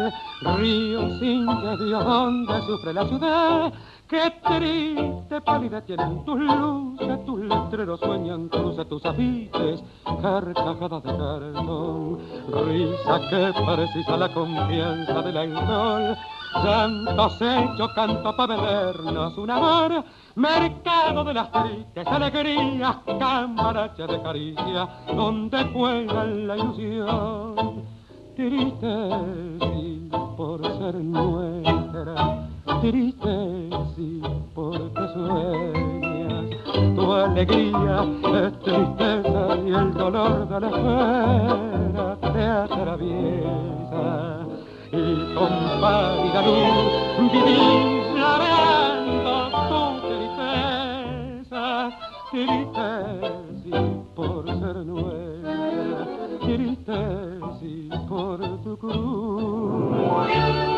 río sin que Dios donde sufre la ciudad. Qué triste palidez tienen tus luces, tus letreros sueñan cruces, tus afiches, carcajadas de cartón, risa que precisa la confianza del alcohol. Santos hechos, canto para vendernos un amor, mercado de las tristes alegrías, cambarache de caricia, donde juega la ilusión. Triste sí, por ser nuestra, triste sí, porque sueñas. Tu alegría es tristeza y el dolor de la espera te atraviesa. Y con pálida luz vivís ladeando tu tristeza, triste sí, por ser nuestra, triste sí, por tu cruz.